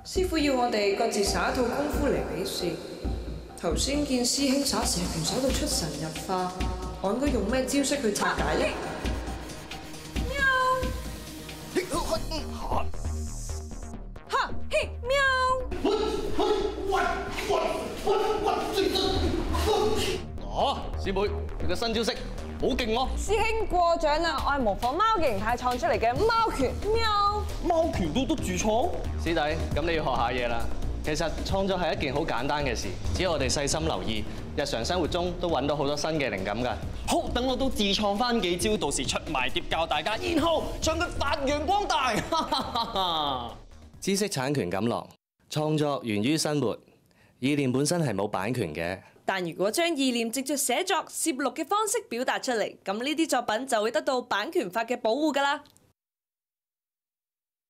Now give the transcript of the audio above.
師傅要我哋各自耍一套功夫嚟比試。頭先見師兄耍蛇拳耍到出神入化，我應該用咩招式去拆解呢？ 哈嘿喵！ 哦，師妹，你嘅新招式好勁喎！ 師兄過獎啦，我係模仿貓嘅形態創出嚟嘅貓拳喵。 貓拳都得自創？師弟，咁你要學下嘢啦。其實創作係一件好簡單嘅事，只要我哋細心留意，日常生活中都揾到好多新嘅靈感㗎。 好，等我都自創翻幾招，到時出埋碟教大家，然後將佢發揚光大。 知識產權錦囊，創作源於生活，意念本身係冇版權嘅。 但如果將意念藉著寫作、攝錄嘅方式表達出嚟，咁呢啲作品就會得到版權法嘅保護㗎啦。